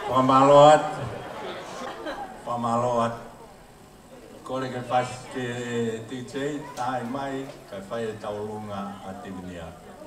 Pamaloat. Kore ke pas ke DJ tai mai ka fai taulunga atimnia.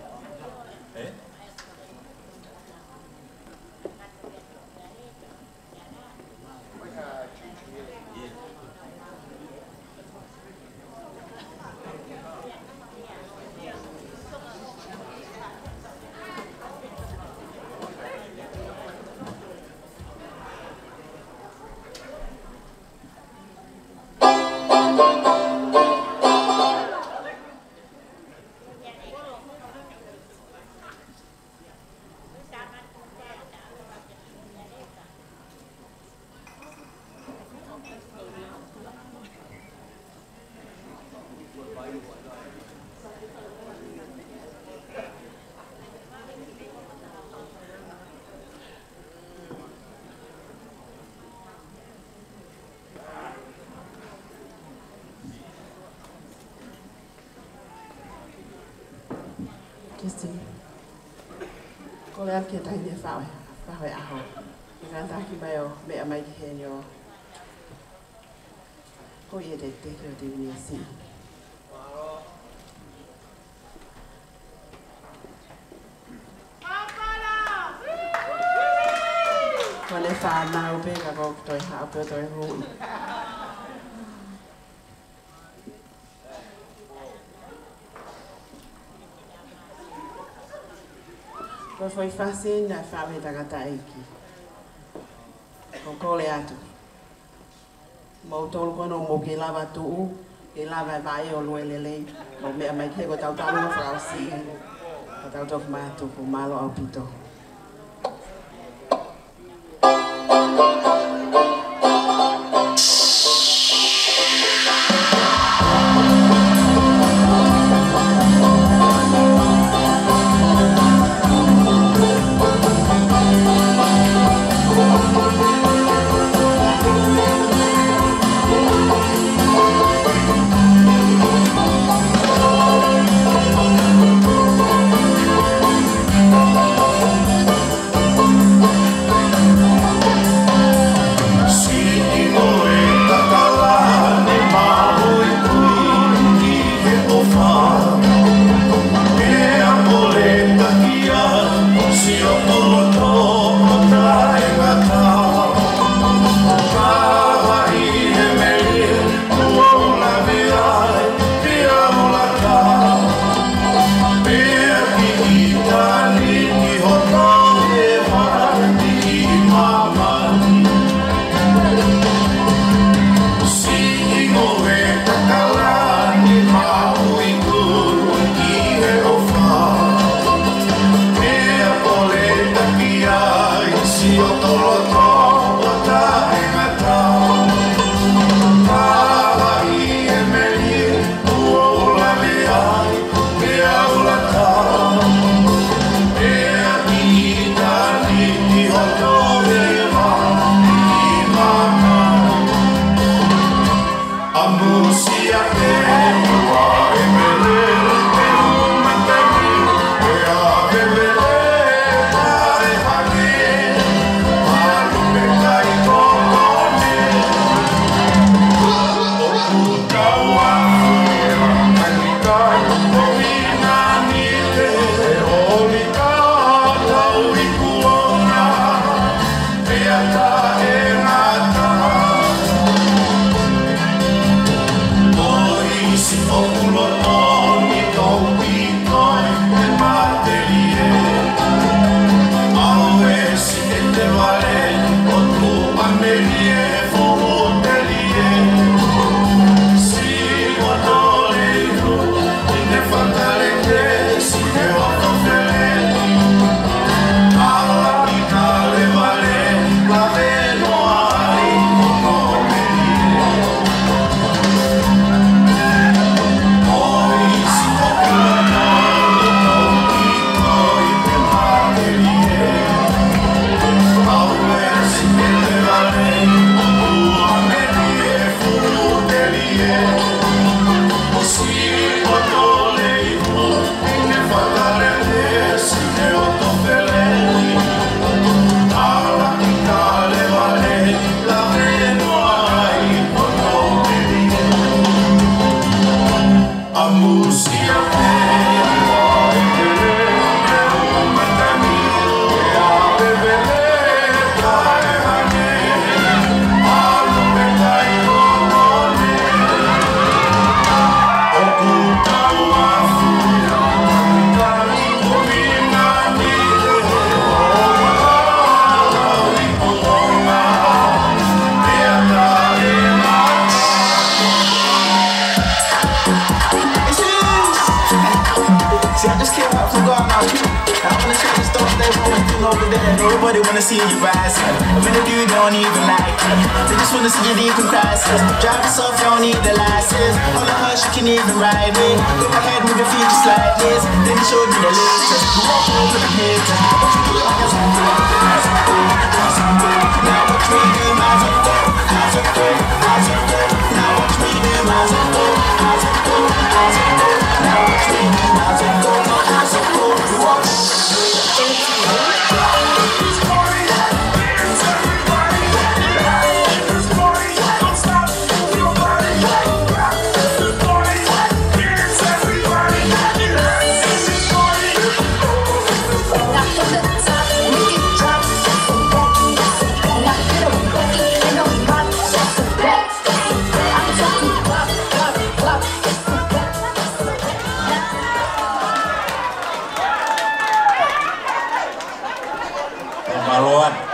Kisti. Kole am kita ini fawe aho. Ikan tak kibayo me amai kihenyo. Ko ye de yo di ni si. Kole fa na upe ka ko toi ha upe toi hu. Ko foi fácil na fawe tangata iki. Ko kole atu. Mau tolu kono mo ke lava tu, ke lava vai o luelele. Mo me mai ke ko tau tau no frausi. Ko tau tok ma tu ko malo au pito. Vale. but they wanna see you rise. And when they do, they don't even like it. They just wanna see you leave in crisis. Drive yourself, you don't need the license. All of her, she can even ride me. Go ahead, move your feet just like this. Then they showed me the latest. You walk over the haters. Now watch me do my zumbo. Now watch me do my zumbo. Now watch me do my zumbo. Maluan.